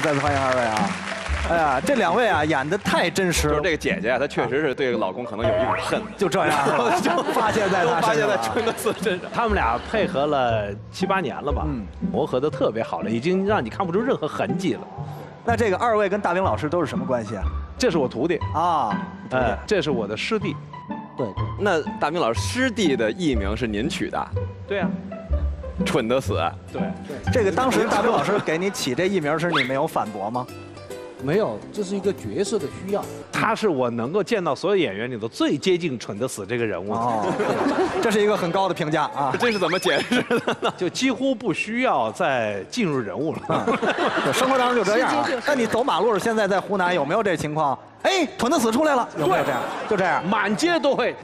再次欢迎二位啊！哎呀，这两位啊演的太真实了。 就是这个姐姐啊，她确实是对老公可能有一种恨， 就这样是吧，就发泄在他身上了。 春哥四身上。 他们俩配合了7、8年了吧？磨合的特别好了，已经让你看不出任何痕迹了。 那这个二位跟大兵老师都是什么关系啊？ 这是我徒弟啊， 这是我的师弟。 对对。 那大兵老师师弟的艺名是您取的？ 对啊。 蠢得死。 对。 这个当时大兵老师给你起这艺名时，你没有反驳吗？ 没有，这是一个角色的需要。 他是我能够见到所有演员里头最接近蠢得死这个人物。 哦，这是一个很高的评价啊！ 这是怎么解释的呢？ 就几乎不需要再进入人物了。 生活当中就这样啊。那你走马路现在在湖南有没有这情况？哎，蠢得死出来了，有没有这样？就这样， 满街都会。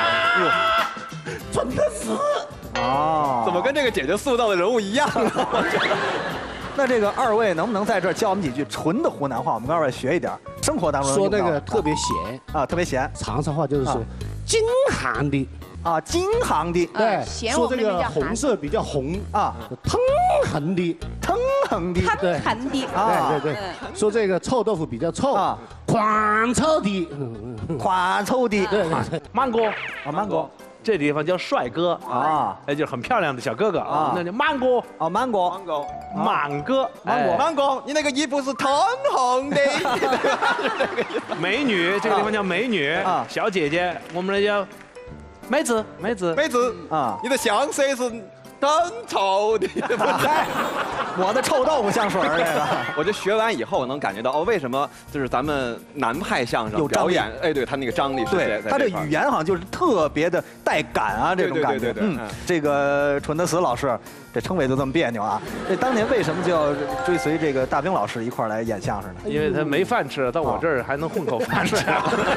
蠢得死。 哦， 怎么跟这个姐姐塑造的人物一样呢？ 那这个二位能不能在这儿教我们几句纯的湖南话？我们跟二位学一点，生活当中说那个特别咸啊，特别咸。 长沙话就是说京杭的啊，京杭的。 对，说这个红色比较红啊，腾横的， 腾横的， 对， 腾的。 对对对，说这个臭豆腐比较臭啊，宽臭的， 宽臭的。 对， 曼哥啊，曼哥。 这地方叫帅哥啊，那就是很漂亮的小哥哥啊。那叫曼哥啊，曼哥， 满哥， 满哥，你那个衣服是腾红的， 美女，这个地方叫美女啊，小姐姐，我们那叫妹子，妹子， 妹子啊，你的香水是更臭的。 我的臭豆腐香水这个， 我就学完以后，我能感觉到哦，为什么就是咱们南派相声表演，哎，对他那个张力是对，他这语言好像就是特别的带感啊，这种感觉。这个蠢得死老师，这称谓就这么别扭啊。这当年为什么就要追随这个大兵老师一块儿来演相声呢？ 因为他没饭吃，到我这儿还能混口饭吃。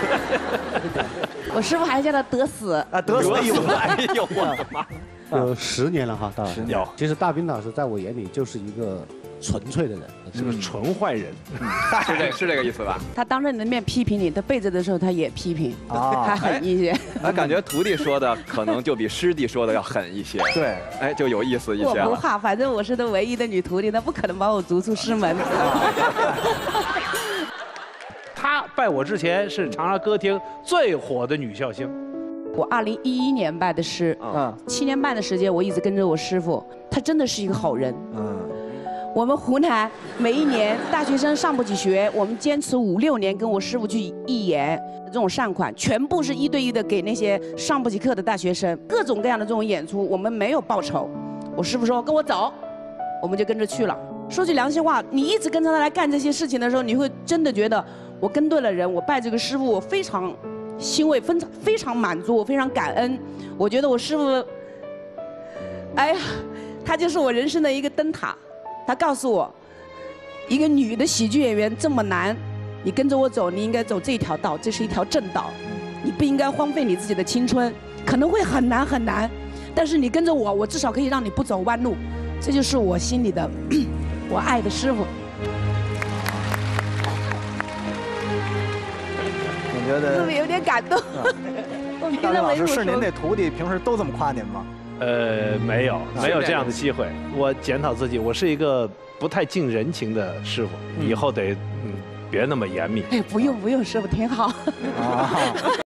我师傅还叫他得死啊，得死！ 哎呦我的妈！ 有10年了哈，大 10年。 其实大兵老师在我眼里就是一个纯粹的人， 是个纯坏人， 是这个意思吧？ 他当着你的面批评你，他背着的时候他也批评，他狠一些。 哎，感觉徒弟说的可能就比师弟说的要狠一些。 对， 哎，就有意思一些。 我不怕，反正我是他唯一的女徒弟，他不可能把我逐出师门。 他拜我之前是长沙歌厅最火的女笑星。 我2011年拜的师，7年半的时间，我一直跟着我师傅，他真的是一个好人。我们湖南每一年大学生上不起学，我们坚持5、6年跟我师傅去义演，这种善款全部是1对1的给那些上不起课的大学生，各种各样的这种演出，我们没有报酬。我师傅说跟我走，我们就跟着去了。说句良心话，你一直跟着他来干这些事情的时候，你会真的觉得我跟对了人，我拜这个师傅，我非常欣慰，非常满足，我非常感恩。我觉得我师傅，哎呀，他就是我人生的一个灯塔。他告诉我，一个女的喜剧演员这么难，你跟着我走，你应该走这条道，这是一条正道，你不应该荒废你自己的青春，可能会很难很难，但是你跟着我，我至少可以让你不走弯路。这就是我心里的，我爱的师傅。 我觉得是不是有点感动？ 大兵老师是您那徒弟，平时都这么夸您吗？ 没有这样的机会。我检讨自己，我是一个不太近人情的师傅，以后得别那么严密。 哎，不用，师傅挺好。